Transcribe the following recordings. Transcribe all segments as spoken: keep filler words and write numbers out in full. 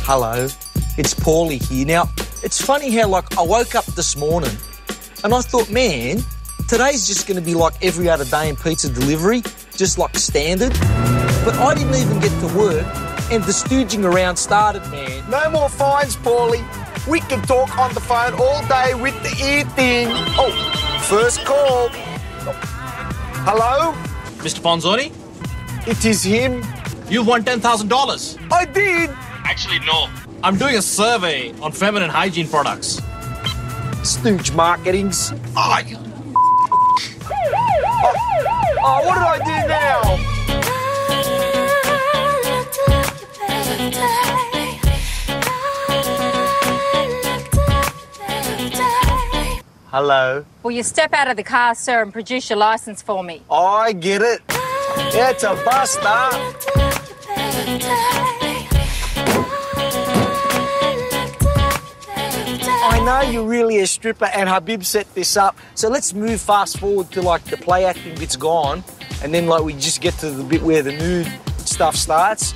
Hello, it's Paulie here. Now, it's funny how, like, I woke up this morning and I thought, man, today's just going to be like every other day in pizza delivery, just like standard. But I didn't even get to work and the stooging around started, man. No more fines, Paulie. We can talk on the phone all day with the ear thing. Oh, first call. Hello? Mister Ponzoni? It is him. You've won ten thousand dollars. I did. Actually, no. I'm doing a survey on feminine hygiene products. Stooge marketings. Oh, oh, what did I do now? Hello. Will you step out of the car, sir, and produce your licence for me? I get it. Yeah, it's a buster. I know you're really a stripper and Habib set this up, so let's move fast forward to like the play acting bit's gone and then like we just get to the bit where the nude stuff starts.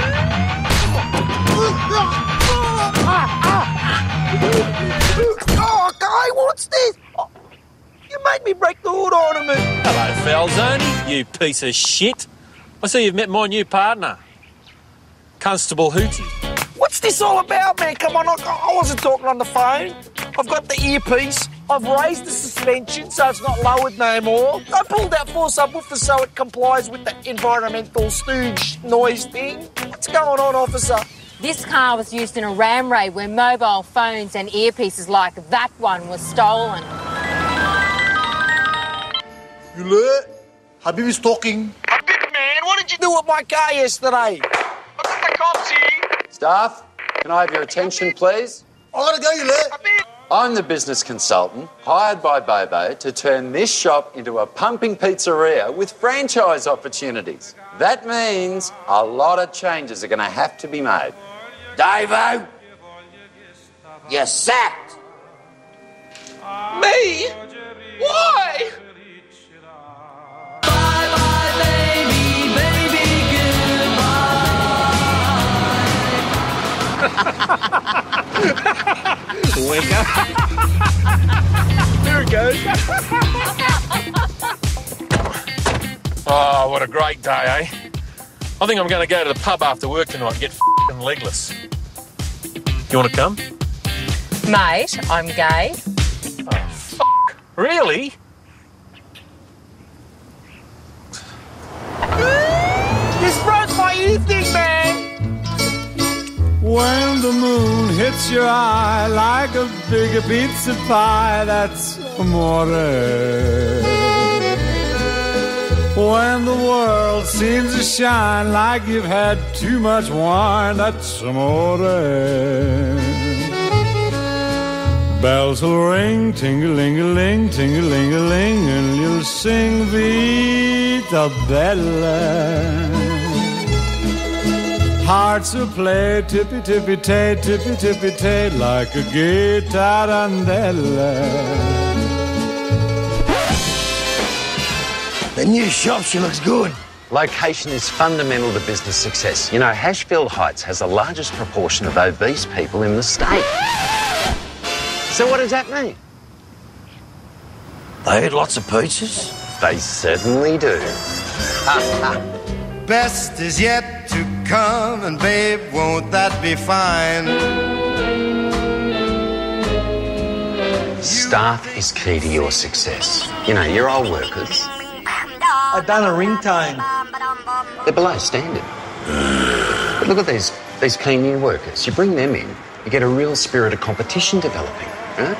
Oh, guy, what's this? Oh, you made me break the hood ornament. Hello, Falzoni, you piece of shit. I see you've met my new partner, Constable Hootie. What's this all about, man? Come on, I, I wasn't talking on the phone. I've got the earpiece. I've raised the suspension so it's not lowered no more. I pulled out four subwoofers so it complies with the environmental stooge noise thing. What's going on, officer? This car was used in a ram raid where mobile phones and earpieces like that one were stolen. You lit? Habib is talking. Habib, man, what did you do with my car yesterday? I got the cops here. Staff, can I have your attention, please? I gotta go, you lit. Habib. I'm the business consultant hired by Bobo to turn this shop into a pumping pizzeria with franchise opportunities. That means a lot of changes are going to have to be made. Davo, you're sacked. Me? Why? Bye-bye, baby, baby, goodbye. Winker. There it goes. Oh, what a great day, eh? I think I'm going to go to the pub after work tonight and get f***ing legless. You want to come? Mate, I'm gay. Oh, f***. Really? This broke my ear thing, man. When the moon hits your eye like a big pizza pie, that's amore. When the world seems to shine like you've had too much wine, that's amore. Bells will ring, ting-a-ling-a-ling, ting-a-ling-a-ling, and you'll sing Vita Bella. Hearts will play tippy-tippy-tay, tippy-tippy-tay, like a gay tarantella. The new shop, she looks good. Location is fundamental to business success. You know, Hashfield Heights has the largest proportion of obese people in the state. So what does that mean? They eat lots of pizzas. They certainly do. Best is yet to come, and babe, won't that be fine? Staff is key to your success. You know, your old workers, I done a ringtone. they're below standard. But look at these, these key new workers. You bring them in, you get a real spirit of competition developing, right?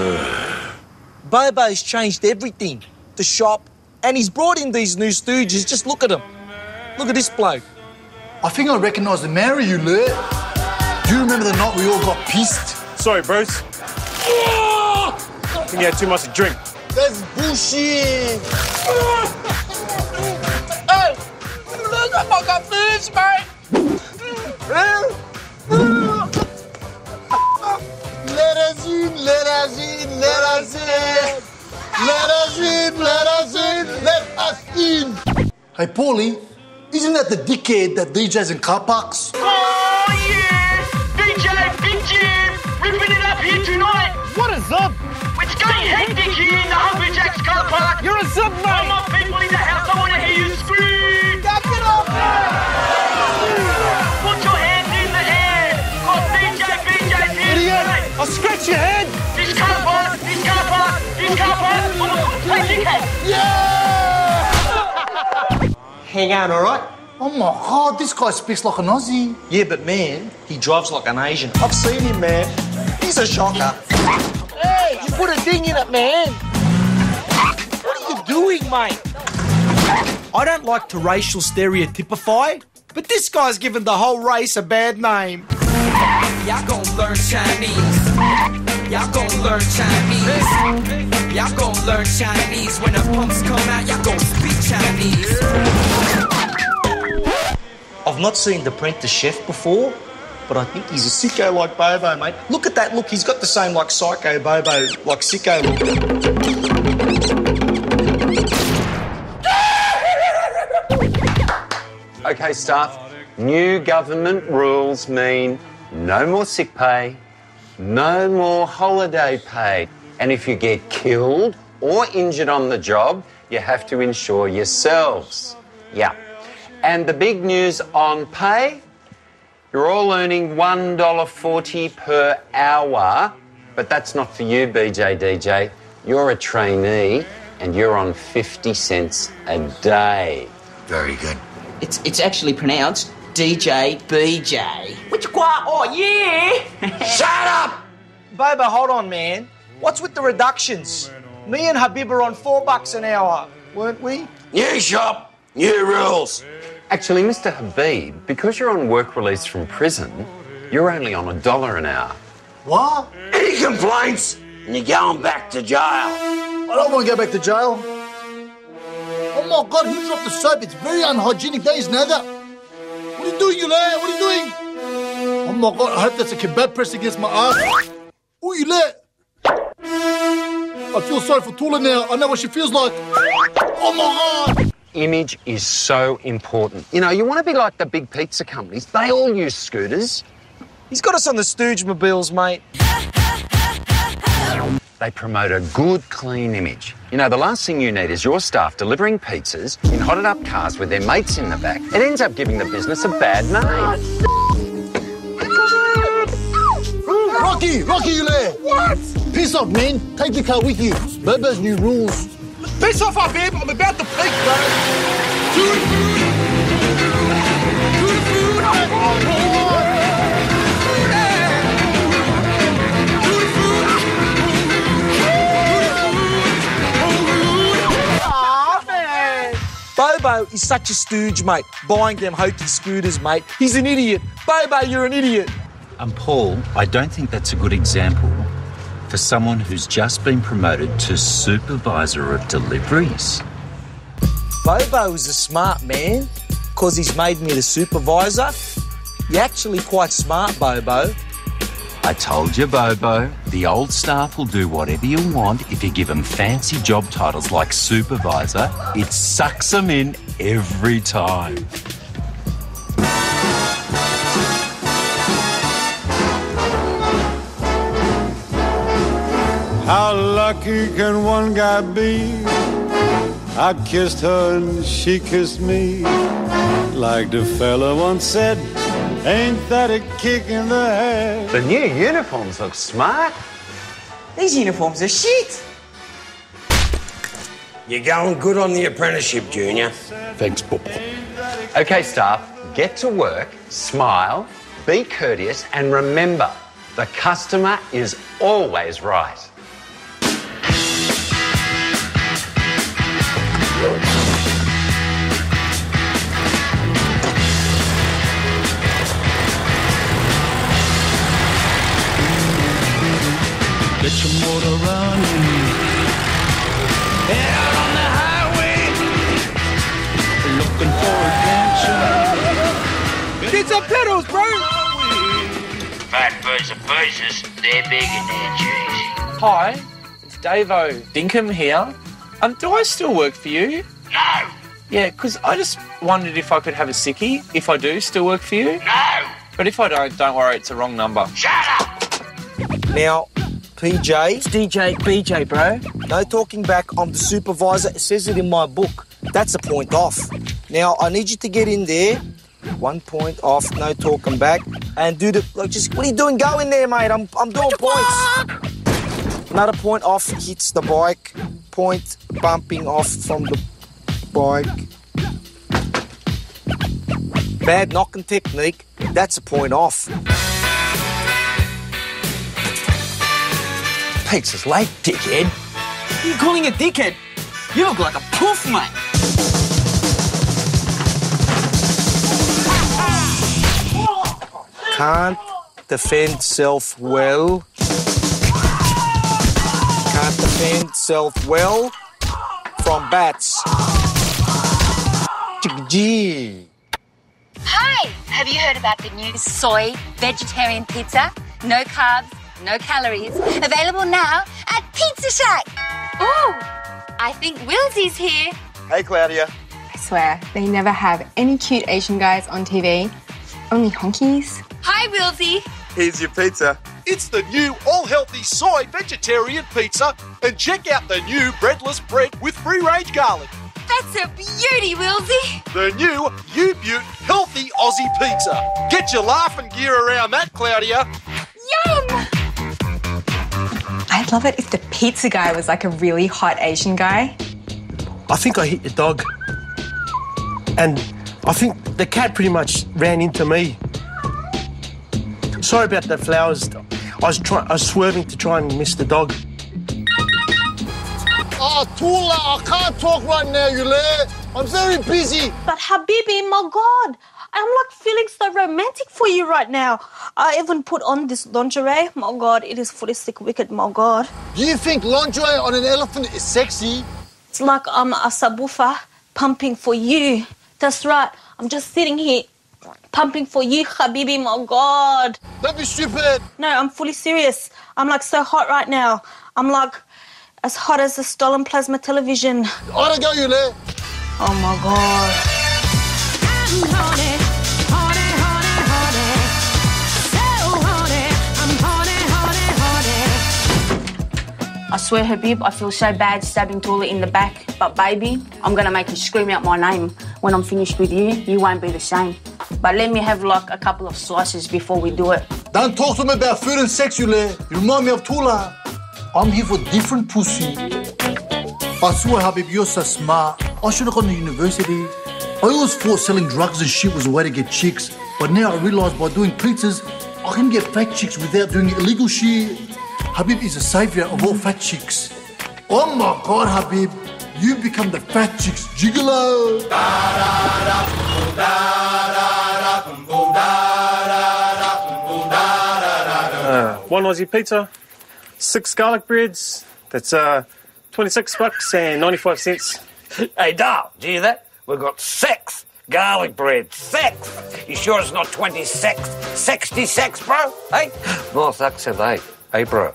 Bobo's changed everything. The shop, and he's brought in these new stooges. Just look at him. Look at this bloke. I think I recognise the Mary, you lit. Do you remember the night we all got pissed? Sorry, Bruce. I think you had too much to drink. That's bullshit. Hey, look, I got fish, mate. Let us in, let us in, let us in. Let us in, let us in, let us in. Hey, Paulie, isn't that the dickhead that D Js in car parks? Oh, yes! D car park. You're a sub, mate. All my people in the house, I want to hear you scream. Get off there. Put your hands in the air. Oh, D J, B J's here. Idiot. I'll scratch your head. This car park, this car park, this car park. I'm going to take Yeah! Hang on, all right? Oh my God, this guy speaks like an Aussie. Yeah, but man, he drives like an Asian. I've seen him, man. He's a shocker. Hey, you put a ding in it, man. What are you doing, mate? I don't like to racial stereotypify, but this guy's given the whole race a bad name. Y'all gon' learn Chinese. Y'all gon' learn Chinese. Y'all gon' learn Chinese. When the pumps come out, y'all gon' speak Chinese. I've not seen the Apprentice Chef before, but I think he's a sicko like Bobo, mate. Look at that look. He's got the same, like, psycho Bobo, like, sicko look. Okay, staff. New government rules mean no more sick pay, no more holiday pay. And if you get killed or injured on the job, you have to insure yourselves. Yeah. And the big news on pay, you're all earning one dollar forty per hour, but that's not for you, B J D J. You're a trainee and you're on fifty cents a day. Very good. It's it's actually pronounced D J B J. Which qua? Oh yeah. Shut up! Bobo, hold on, man. What's with the reductions? Me and Habib are on four bucks an hour, weren't we? New shop, new rules. Actually, Mister Habib, because you're on work release from prison, you're only on a dollar an hour. What? Any complaints? And you're going back to jail. I don't want to go back to jail. Oh my God, who dropped the soap? It's very unhygienic. Don't you know that? What are you doing, you lad? What are you doing? Oh my God, I hope that's a kebab pressed against my ass. Oh, you lad. I feel sorry for Tula now. I know what she feels like. Oh my God. Image is so important. You know, you want to be like the big pizza companies. They all use scooters. He's got us on the Stooge mobiles, mate. They promote a good, clean image. You know, the last thing you need is your staff delivering pizzas in hotted up cars with their mates in the back. It ends up giving the business a bad name. Rocky, Rocky, you there? What? Piss off, man. Take the car with you. Bobo's new rules. Piss off, Habib. I'm about to peak, bro. To the food. To the food. Oh, Aw, man. Bobo is such a stooge, mate. Buying them hokey scooters, mate. He's an idiot. Bobo, you're an idiot. And Paul, I don't think that's a good example for someone who's just been promoted to supervisor of deliveries. Bobo is a smart man because he's made me the supervisor. You're actually quite smart, Bobo. I told you, Bobo, the old staff will do whatever you want if you give them fancy job titles like supervisor. It sucks them in every time. How lucky can one guy be? I kissed her and she kissed me. Like the fella once said, ain't that a kick in the head? The new uniforms look smart. These uniforms are shit. You're going good on the apprenticeship, Junior. Thanks, Papa. Okay, staff, get to work, smile, be courteous, and remember, the customer is always right. Get your motor running. Head out on the highway, looking for adventure. Get some pedals, bro. Fat birds of pieces, they're big and they're juicy. Hi, it's Davo Dinkham here. Um, do I still work for you? No. Yeah, because I just wondered if I could have a sickie, if I do still work for you. No. But if I don't, don't worry, it's a wrong number. Shut up. Now, P J. It's D J, B J, bro. No talking back. I'm the supervisor. It says it in my book. That's a point off. Now, I need you to get in there. One point off, no talking back. And do the, like, just, what are you doing? Go in there, mate. I'm, I'm doing points. Another point off, hits the bike. Point bumping off from the bike. Bad knocking technique. That's a point off. Pizza's late, dickhead. What are you calling a dickhead? You look like a poof, mate. Can't defend self well. Can't defend self well from bats. Gee. Hi, have you heard about the new soy vegetarian pizza? No carbs, no calories. Available now at Pizza Shack. Ooh, I think Wilsey's here. Hey, Claudia. I swear, they never have any cute Asian guys on T V. Only honkies. Hi, Wilsey. Here's your pizza. It's the new all-healthy soy vegetarian pizza. And check out the new breadless bread with free-range garlic. That's a beauty, Wilsey. The new U-Butte healthy Aussie pizza. Get your laughing gear around that, Claudia. Yum! I'd love it if the pizza guy was like a really hot Asian guy. I think I hit the dog. And I think the cat pretty much ran into me. Sorry about the flowers. I was trying. I was swerving to try and miss the dog. Oh, Tula, I can't talk right now, you lay. I'm very busy. But Habibi, my God, I'm like feeling so romantic for you right now. I even put on this lingerie. My God, it is fully sick wicked, my God. Do you think lingerie on an elephant is sexy? It's like I'm a subwoofer pumping for you. That's right. I'm just sitting here pumping for you, Habibi, my God. Don't be stupid. No, I'm fully serious. I'm like so hot right now. I'm like as hot as a stolen plasma television. I don't go, you lay. Oh, my God. I'm horny, horny, horny, horny. So horny, I'm horny, horny, horny. I swear, Habib, I feel so bad stabbing Tula in the back. But, baby, I'm going to make you scream out my name. When I'm finished with you, you won't be the same. But let me have, like, a couple of slices before we do it. Don't talk to me about food and sex, you lay. You remind me of Tula. I'm here for different pussy. I swear, Habib, you're so smart. I should have gone to university. I always thought selling drugs and shit was a way to get chicks. But now I realise by doing pizzas, I can get fat chicks without doing illegal shit. Habib is a saviour of all fat chicks. Oh my God, Habib, you become the fat chicks gigolo. Uh, one Aussie pizza, six garlic breads. That's uh, twenty-six bucks and ninety-five cents. Hey, Dal, do you hear that? We've got six garlic bread. Six. You sure it's not twenty-six? sixty-six, bro? Hey? Nice accent, eh? Hey, bro.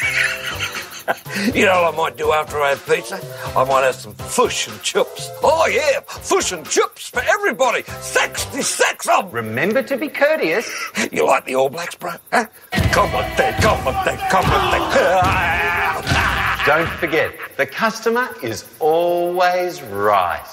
You know what I might do after I have pizza? I might have some fish and chips. Oh, yeah, fish and chips for everybody. sixty-six of them. Remember to be courteous. You like the All Blacks, bro? Huh? Come on, then, come on, then, come on, then. Don't forget, the customer is always right.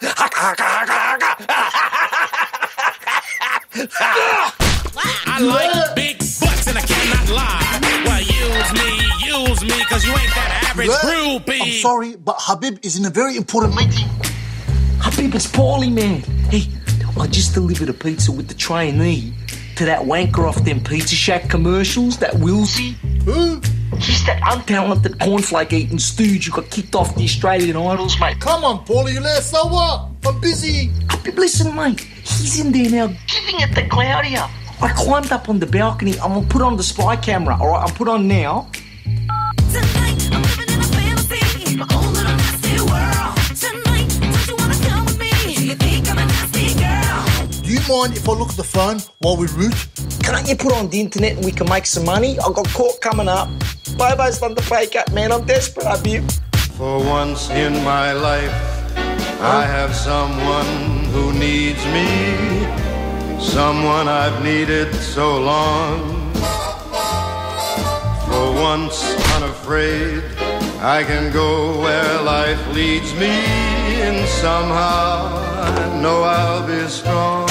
I like big butts and I cannot lie. Well, use me, use me, cause you ain't that average groupie. I'm sorry, but Habib is in a very important meeting. Habib, it's Paulie, man. Hey, I just delivered a pizza with the trainee to that wanker off them Pizza Shack commercials, that Wilsey. Who? He's that untalented cornflake eating stooge who got kicked off the Australian Idols, mate. Come on, Paulie, you let so what? I'm busy. Habib, listen, mate. He's in there now giving it to Claudia. I climbed up on the balcony. I'm going to put on the spy camera. All right, I'll put on now. Tonight, I'm living in a fantasy. My own little nasty world. Tonight, don't you wanna come with me? Do you think I'm a nasty girl? Do you mind if I look at the phone while we root? Can't you put on the internet and we can make some money? I've got court coming up. Bobo's done the pay cut, man. I'm desperate, Habib. For once in my life, I have someone who needs me. Someone I've needed so long. For once unafraid. I can go where life leads me, and somehow I know I'll be strong.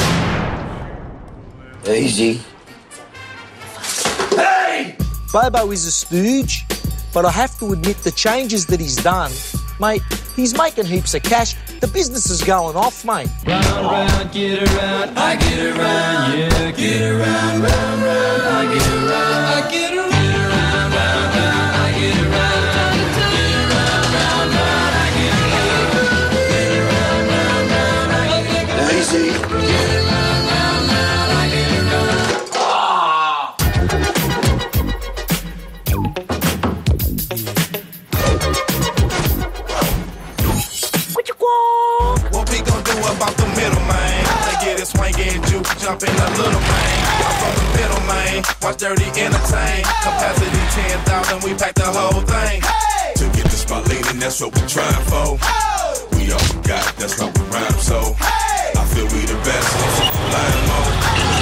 Easy. Hey! Bobo is a stooge, but I have to admit the changes that he's done, mate, he's making heaps of cash. The business is going off, mate. Round, round, get around, I get around, yeah, get around, round, round, I get around, I get around, get around, round, round, I get around, get around, round, round, I get around, get around, round, round, I get around, easy, get around, round, round, I get around. Ah! What we gon' do about the middle, man? They get it swinging, juke, jump in the little man. I'm from the middle, man. Watch Dirty entertain. Capacity ten thousand, we pack the whole thing. To get the spot leaning, that's what we trying for. We all we got, that's why we rhyme so. I feel we the best, so line mode.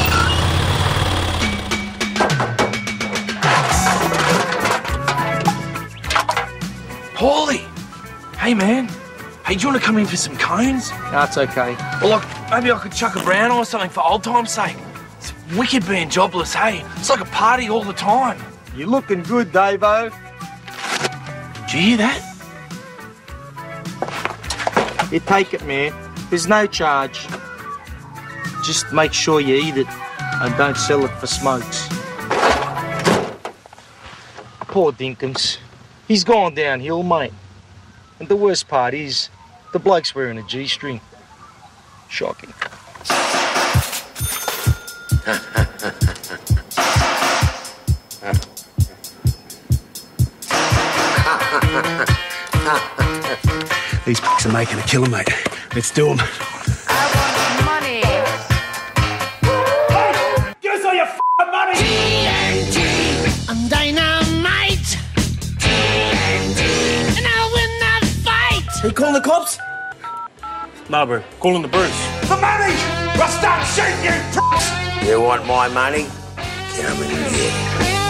Paulie! Hey, man. Hey, do you want to come in for some cones? That's okay. Well, like, maybe I could chuck a brown or something for old time's sake. It's wicked being jobless, hey? It's like a party all the time. You're looking good, Davo. Did you hear that? You take it, man. There's no charge. Just make sure you eat it and don't sell it for smokes. Poor Dinkums. He's gone downhill, mate. And the worst part is, the bloke's wearing a G-string. Shocking. These p***s are making a killer, mate. Let's do them. Money. Give us all your f***ing money! T N T, I'm dynamite! T N T, and I'll win the fight! Are you calling the cops? Nah, bro. Calling the Bruce. The money! We'll start shooting you, pricks! You want my money? Come and get it.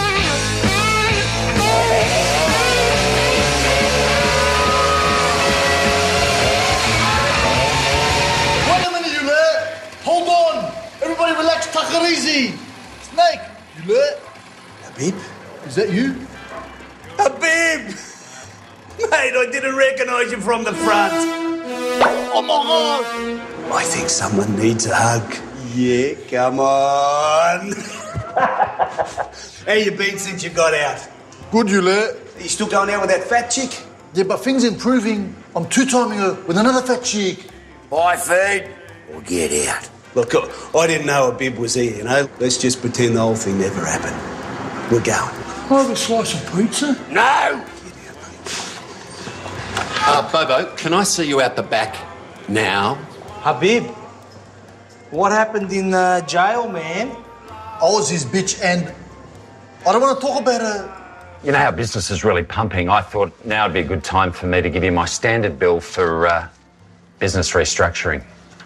Wait a minute, you there. Hold on. Everybody relax, take it easy. Snake, you there? Habib, is that you? Habib! Mate, I didn't recognise you from the front. Oh my God! I think someone needs a hug. Yeah, come on. How you been since you got out? Good, you there? Are you still going out with that fat chick? Yeah, but things improving. I'm two-timing her with another fat chick. Buy food or get out. Look, I didn't know Habib was here, you know? Let's just pretend the whole thing never happened. We're going. Have a slice of pizza? No! Uh, Bobo, can I see you out the back now? Habib, what happened in uh, jail, man? I was his bitch and I don't want to talk about her. You know how business is really pumping. I thought now would be a good time for me to give you my standard bill for uh, business restructuring.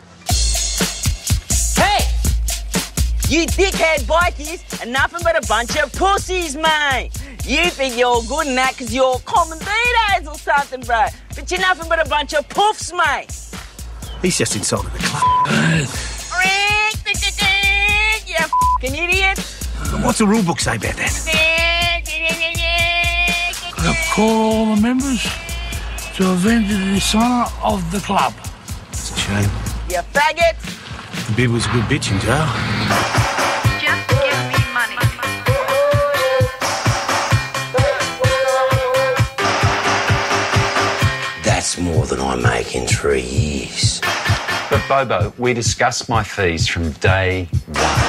Hey! You dickhead bikies are nothing but a bunch of pussies, mate. You think you're good in that because you're commanditos or something, bro. But you're nothing but a bunch of puffs, mate. He's just insulted the club. You fucking idiot. What's the rule book say about that? I call all the members to avenge the dishonour of the club. It's a shame. You faggot. Habib was a good bitch in jail. Just give me money. That's more than I make in three years. But Bobo, we discussed my fees from day one.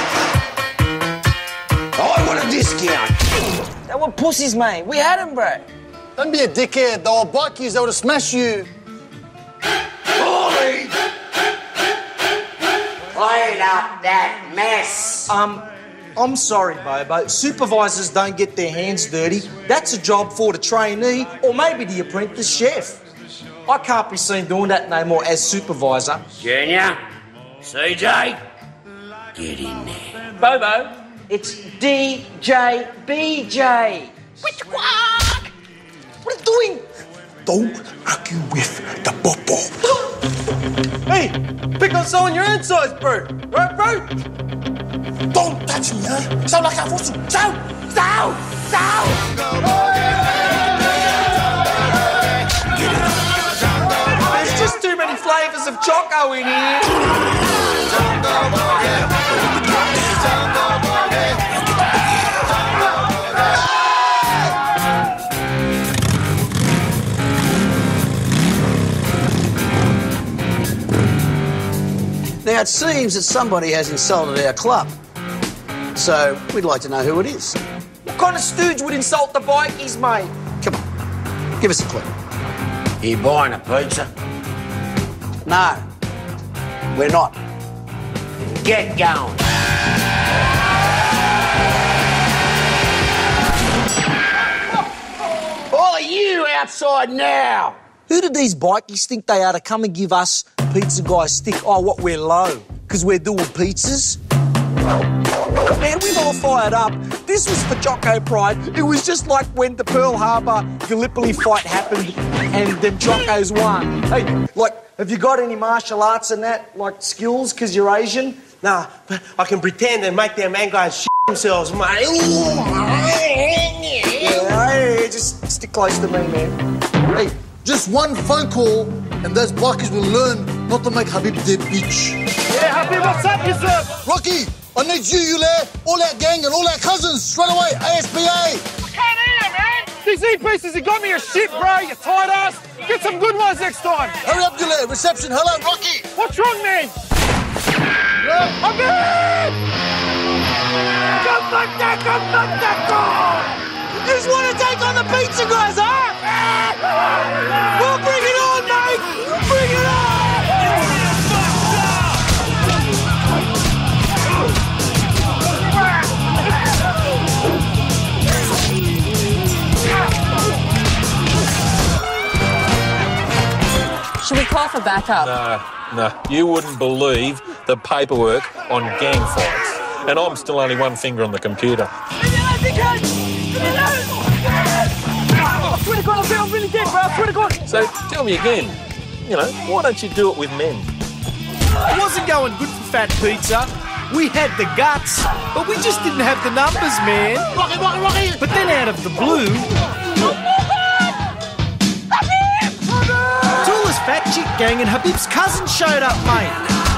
I want a discount. They were pussies, mate. We had them, bro. Don't be a dickhead. They were bikies. They would have smashed you. Paulie! Clean up that mess. Um, I'm sorry, Bobo. Supervisors don't get their hands dirty. That's a job for the trainee or maybe the apprentice chef. I can't be seen doing that no more as supervisor. Junior, C J, get in there. Bobo, it's D J B J. Which quack? What are you doing? Don't argue with the popo. Hey, pick on someone your own size, bro. Right, bro? Don't touch me, huh? Sound like I want to. Down! Down! Down! There's just too many flavours of choco in here. Now, it seems that somebody has insulted our club. So, we'd like to know who it is. What kind of stooge would insult the bikies, mate? Come on, give us a clue. You buying a pizza? No, we're not. Get going. All of you outside now! Who did these bikies think they are to come and give us pizza guys stick? Oh, what, we're low? Because we're doing pizzas? Man, we've all fired up. This was for Choco Pride. It was just like when the Pearl Harbor Gallipoli fight happened and the Chocos won. Hey, like, have you got any martial arts and that, like skills, because you're Asian? Nah, but I can pretend and make them man guys shit themselves, mate. Yeah, hey, just stick close to me, man. Hey, just one phone call and those bikers will learn not to make Habib their bitch. Yeah, Habib, what's up, yourself? Rocky, I need you, you there, all our gang and all our cousins, straight away, A S P A. I can't hear, man. These E-pieces have got me a shit, bro, you tight ass. Get some good ones next time. Hurry up, you there, reception, hello, Rocky. What's wrong, man? Habib! Come back there, come back there, come! You just want to take on the pizza guys, huh? Well, bring it on, mate! Bring it on! Should we call for backup? No, no. You wouldn't believe the paperwork on gang fights. And I'm still only one finger on the computer. I swear to God, I feel really dead, bro. I swear to God. So tell me again, you know, why don't you do it with men? It wasn't going good for Fat Pizza. We had the guts, but we just didn't have the numbers, man. Rocky, Rocky, Rocky! But then out of the blue... Tula's Fat Chick Gang and Habib's cousin showed up, mate.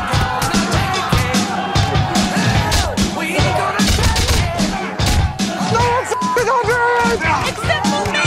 No one's f***ing on it! Except for me!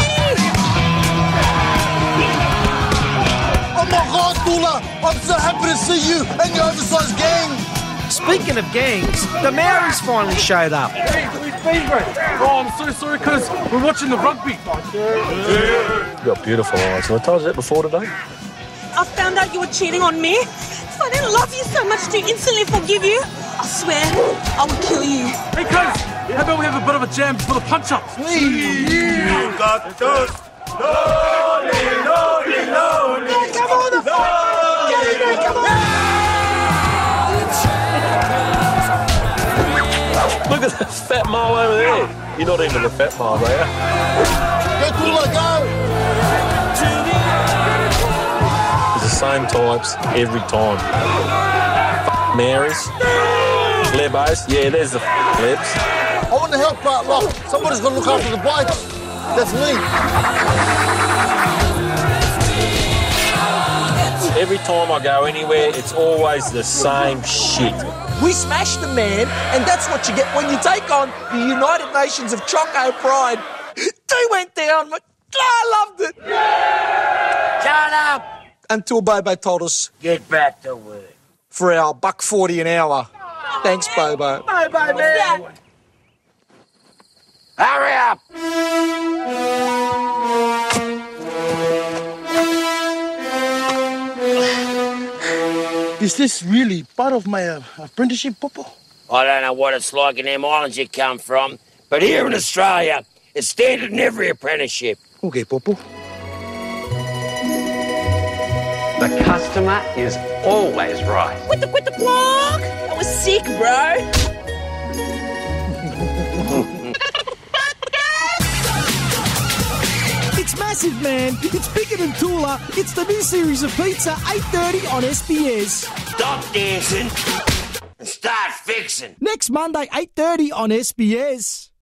Oh my God, Tula, I'm so happy to see you and your oversized gang. Speaking of gangs, the Maoris finally showed up. Hey, where's Favorite? Oh, I'm so sorry, cuz we're watching the rugby. You've got beautiful eyes. Have I told you that before today? I found out you were cheating on me. If I didn't love you so much to instantly forgive you, I swear I would kill you. Hey, cuz, how about we have a bit of a jam for the punch-up? You got those lonely, lonely, lonely. Yeah, come on, the fuck! Get in there, come on! Look at that fat mole over there. You're not into the fat mole, are you? Go, Tula, go! It's the same types every time. F*** Marys. Lebos. Yeah, there's the f*** lebs. I want to help, but look, somebody's got to look after the bikes. That's me. Every time I go anywhere, it's always the same shit. We smashed the man, and that's what you get when you take on the United Nations of Choco Pride. They went down, but I loved it. Shut up! Until Bobo told us Get back to work. for our buck forty an hour. Thanks, Bobo. Bye, bye, man. Hurry up! Is this really part of my uh, apprenticeship, Popo? I don't know what it's like in them islands you come from, but here in Australia, it's standard in every apprenticeship. Okay, Popo. The customer is always right. Quit the quit the clock! That was sick, bro. massive, man. It's bigger than Tula. It's the new series of pizza, eight thirty on S B S. Stop dancing and start fixing. Next Monday, eight thirty on S B S.